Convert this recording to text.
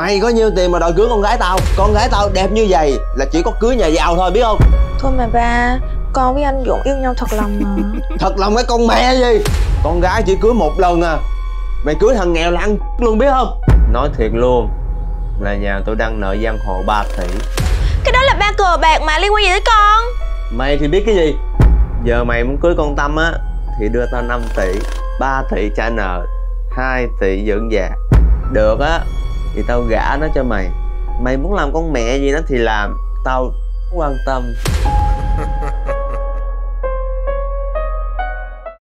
Mày có nhiêu tiền mà đòi cưới con gái tao? Con gái tao đẹp như vậy là chỉ có cưới nhà giàu thôi, biết không? Thôi mà ba, con với anh Dũng yêu nhau thật lòng mà. Thật lòng cái con mẹ gì? Con gái chỉ cưới một lần à. Mày cưới thằng nghèo là ăn luôn, biết không? Nói thiệt luôn là nhà tôi đang nợ giang hồ 3 tỷ. Cái đó là ba cờ bạc mà, liên quan gì tới con? Mày thì biết cái gì? Giờ mày muốn cưới con Tâm á thì đưa tao 5 tỷ, 3 tỷ trả nợ, 2 tỷ dưỡng già. Được á thì tao gả nó cho mày. Mày muốn làm con mẹ gì nó thì làm, tao không quan tâm.